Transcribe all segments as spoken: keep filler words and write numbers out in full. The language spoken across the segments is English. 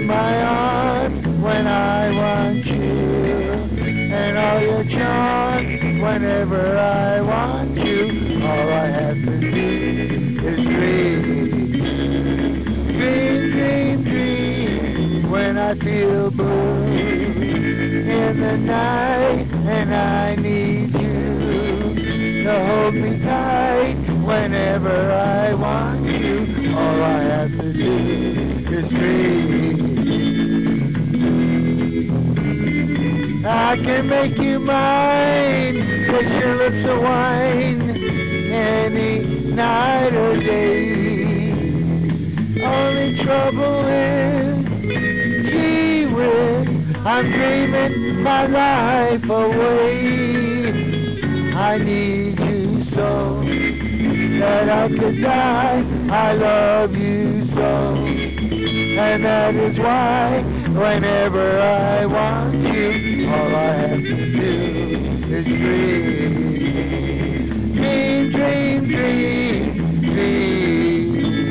my arms when I want you, and all your charms whenever I want you. All I have to do is dream, dream, dream, dream. When I feel blue in the night and I need you to hold me tight whenever I want you. All I have to do is dream. I can make you mine, 'cause your lips are wine any night or day. Only trouble is, gee whiz, I'm dreaming my life away. I need you so that I could die. I love you so, and that is why whenever I want you, all I have to do is dream, dream, dream, dream, dream.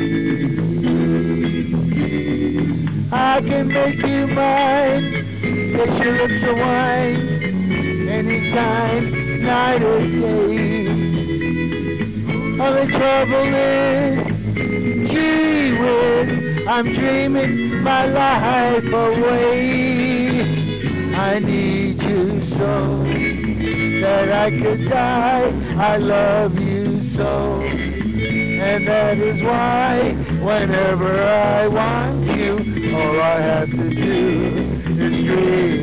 I can make you mine, 'cause your lips are wine anytime, night or day. Only trouble is, gee whiz, I'm dreaming my life away. I need you so that I could die. I love you so, and that is why whenever I want you, all I have to do is dream.